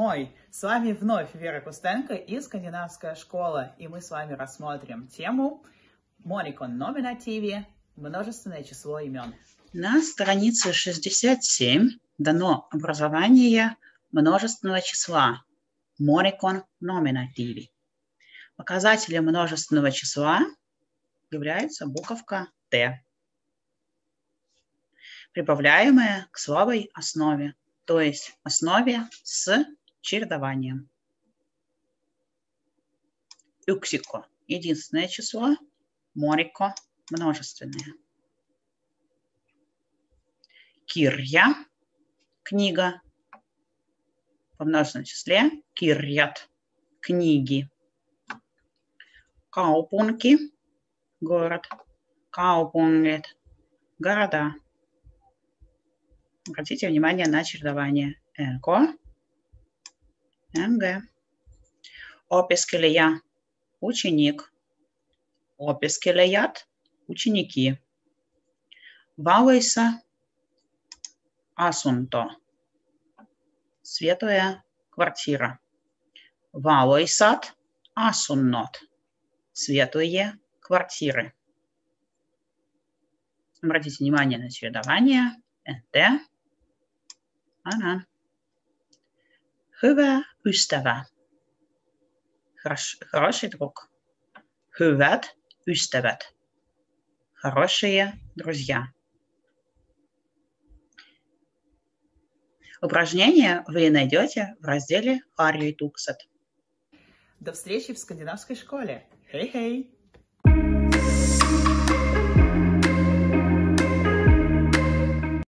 домой! С вами вновь Вера Кустенко и Скандинавская школа. И мы с вами рассмотрим тему моникон номинативе, множественное число имен. На странице 67 дано образование множественного числа моникон номинативи. Показателем множественного числа является буковка Т, прибавляемая к слабой основе, то есть основе с чередованием. Yksikko – единственное число, monikko – множественное. Kirja – книга, во множественном числе kirjat – книги. Kaupunki – город, kaupungit – города. Обратите внимание на чередование НК, НГ. Opiskelija – ученик, opiskelijat – ученики. Valoisa – asunto, светлая квартира. Valoisat – asunnot, светлые квартиры. Обратите внимание на чередование НТ, она. Hyvä ystävä – хороший друг. Hyvät ystävät – хорошие друзья. Упражнение вы найдете в разделе Harjutukset. До встречи в Скандинавской школе. Хей-хей!